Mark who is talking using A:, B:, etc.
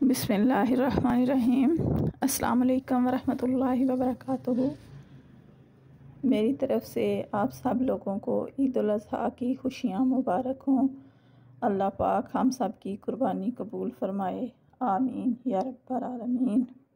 A: बिस्मिल्लाहिर्रहमानिर्रहीम। अस्सलाम वालेकुम वरहमतुल्लाहि वबरकातुहू। मेरी तरफ़ से आप सब लोगों को ईद उल अज़हा की खुशियाँ मुबारक हों। अल्लाह पाक हम सब की कुर्बानी कबूल फ़रमाए। आमीन या रब्बल आलमीन।